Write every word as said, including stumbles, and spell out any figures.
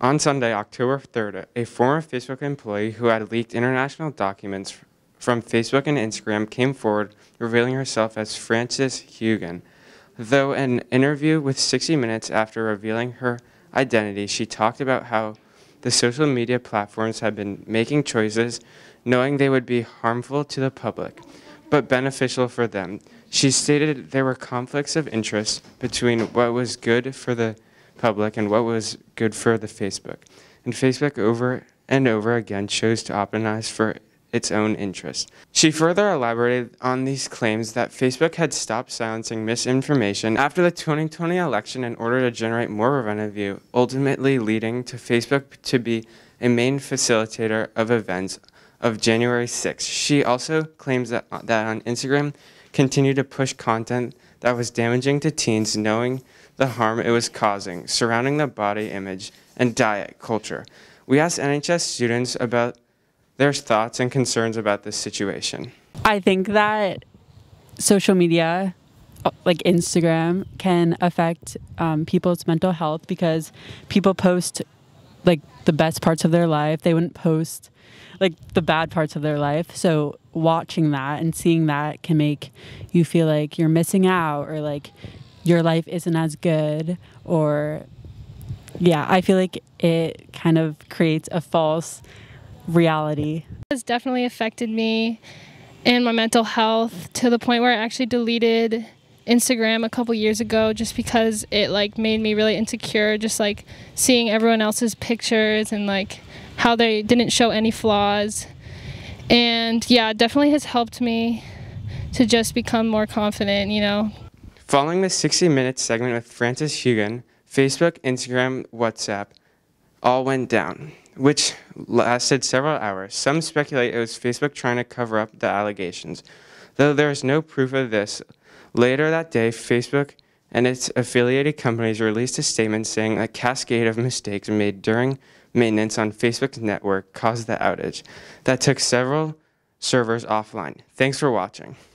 On Sunday, October third, a former Facebook employee who had leaked international documents from Facebook and Instagram came forward, revealing herself as Frances Haugen. Though in an interview with sixty minutes after revealing her identity, she talked about how the social media platforms had been making choices knowing they would be harmful to the public, but beneficial for them. She stated there were conflicts of interest between what was good for the public and what was good for the Facebook. And Facebook over and over again chose to optimize for its own interests. She further elaborated on these claims that Facebook had stopped silencing misinformation after the twenty twenty election in order to generate more revenue, ultimately leading to Facebook to be a main facilitator of events of January sixth. She also claims that, that on Instagram continued to push content that was damaging to teens, knowing the harm it was causing surrounding the body image and diet culture. We asked N H S students about their thoughts and concerns about this situation. I think that social media, like Instagram, can affect um, people's mental health because people post like the best parts of their life. They wouldn't post like the bad parts of their life. So watching that and seeing that can make you feel like you're missing out, or like your life isn't as good, or yeah, I feel like it kind of creates a false reality. It has definitely affected me and my mental health to the point where I actually deleted Instagram a couple years ago just because it like made me really insecure, just like seeing everyone else's pictures and like how they didn't show any flaws. And yeah, it definitely has helped me to just become more confident, you know. Following the sixty minute segment with Frances Haugen, Facebook, Instagram, WhatsApp all went down, which lasted several hours. Some speculate it was Facebook trying to cover up the allegations, though there is no proof of this. Later that day, Facebook and its affiliated companies released a statement saying a cascade of mistakes made during maintenance on Facebook's network caused the outage that took several servers offline. Thanks for watching.